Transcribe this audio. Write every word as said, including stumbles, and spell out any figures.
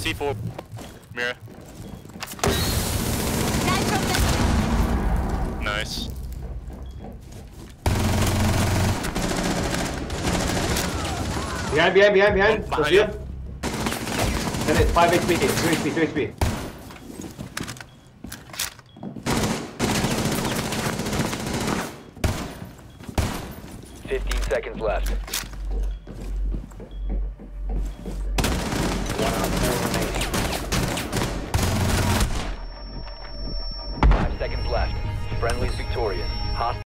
C four. Mira. Nice. Behind, behind, behind, behind. Oh, behind you. you. Then it's five H P, two H P, two H P. Fifteen seconds left.